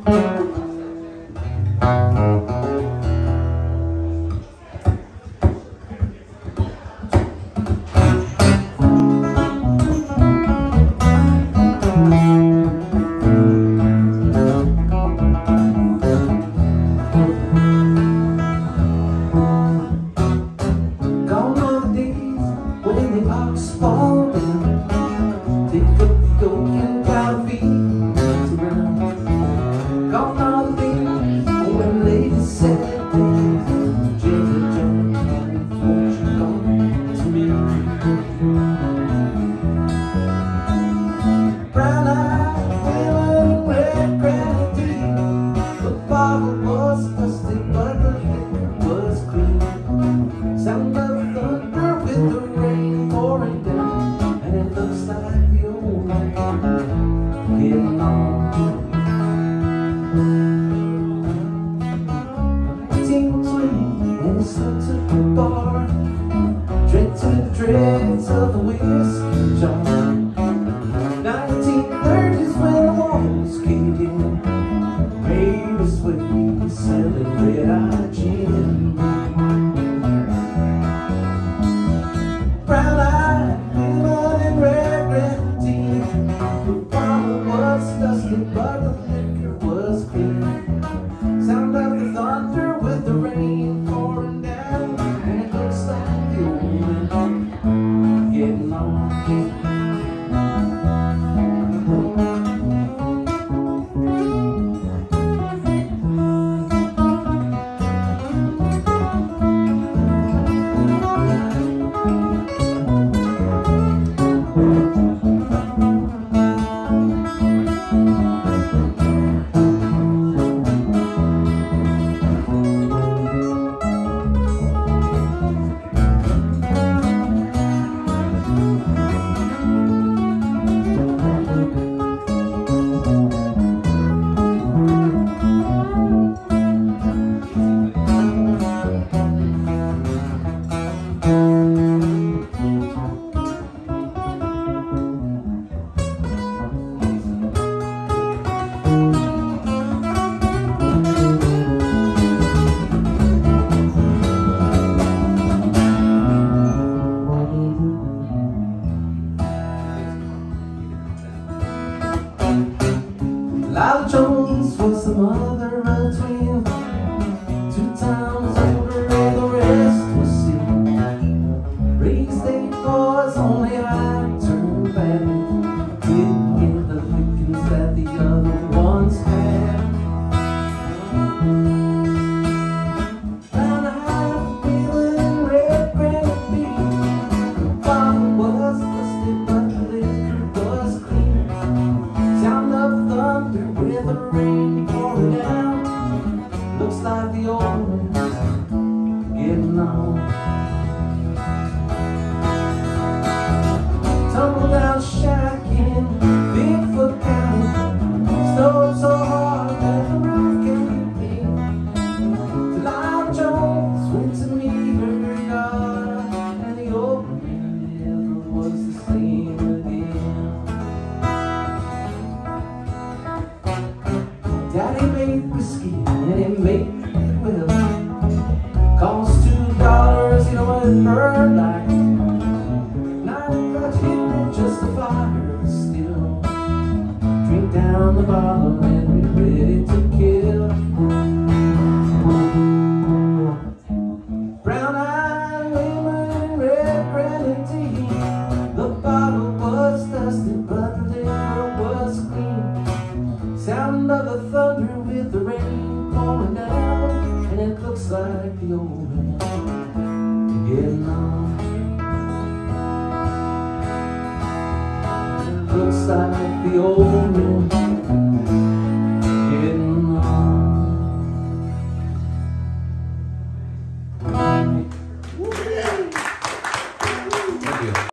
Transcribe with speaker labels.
Speaker 1: Dreads of the whiskey jar. 1930s when the walls caved in, made us way selling red-eye gin. Brown-eyed women in red grenadine. The bottle was dusty, but the liquor was clean. Sound of the thunder with the rain pouring down, and it looks like the old man getting on. Lila Jones was the mother of twins, 2 times older and the rest was sin. Raised 8 boys, only I turned bad. Didn't get the lickings that the other ones had. Brown-eyed women in red grenadine. The bottle was dusty, but the liquor was clean. Sound of thunder with the rain pouring down, looks like the old man's getting on. Tumble down shack in Bigfoot County, snowed so hard that the roof can be clean. Lila Jones went to meet her God, and the old man never was the same again. Daddy made whiskey and he made it well. Cost $2, you know it burned like not much it justify her still. Drink down the bottle and be ready to kill. Brown-eyed women in red grenadine. The bottle was dusty, but the liquor was clean. Sound of the thunder with the rain pouring down, and it looks like the old man getting on. It looks like the old man